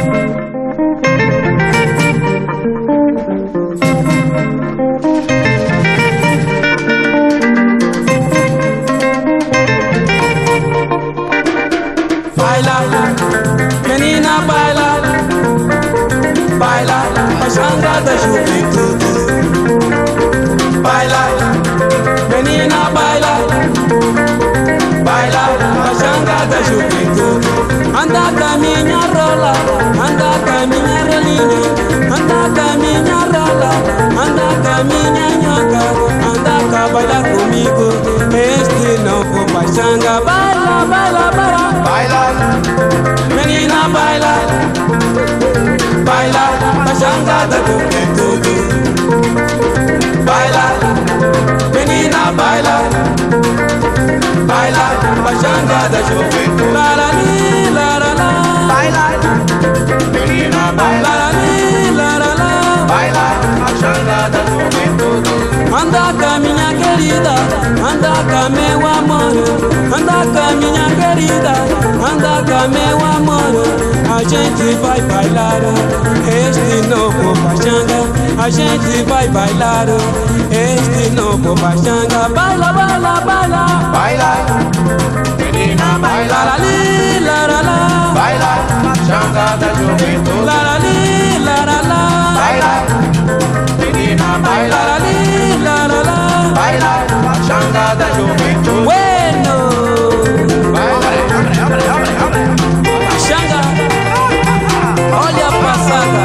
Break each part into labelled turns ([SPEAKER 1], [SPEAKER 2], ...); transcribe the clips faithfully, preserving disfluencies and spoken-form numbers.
[SPEAKER 1] Baila, menina baila, baila, pachanga da juventude. Baila, menina baila, baila, pachanga da juventude. Anda caminha rola, anda caminha rolinha, anda caminha rola, anda caminha nhoca, anda cá bailar comigo. Este novo pachanga, baila, baila, baila, baila, menina baila, baila, pachanga da juventude. Baila, menina baila, baila, pachanga da juventude. La la li, la la la, baila, menina baila, la la li, la la la, baila, pachanga da juventude. Anda cá minha querida, anda cá meu amor, anda cá minha querida, anda cá meu amor. A gente vai bailar este novo pachanga, a gente vai bailar este novo pachanga. Baila, baila, baila, baila, menina baila, la li, la la la, baila, pachanga da juventude. La la li, la la la, baila, menina baila, la li, la la la, baila, pachanga da juventude. Bueno, baila, hombre, hombre, hombre, hombre, pachanga, olha a passada.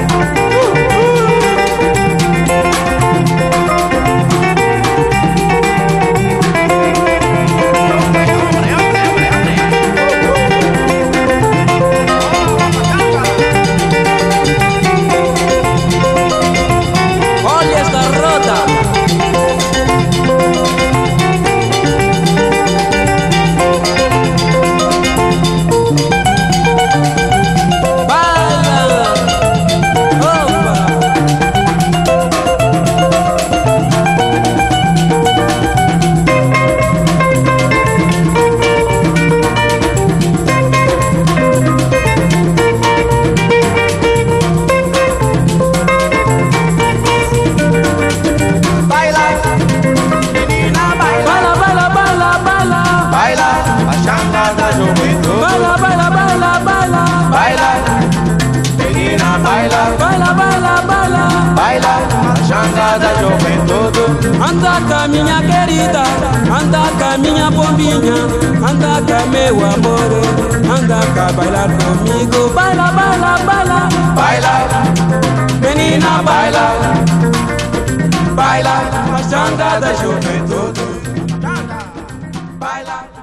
[SPEAKER 1] Anda cá minha querida, anda cá minha bombinha, anda cá meu amor, anda cá bailar comigo. Baila, baila, baila, baila, menina baila, baila, pachanga da juventude. Baila.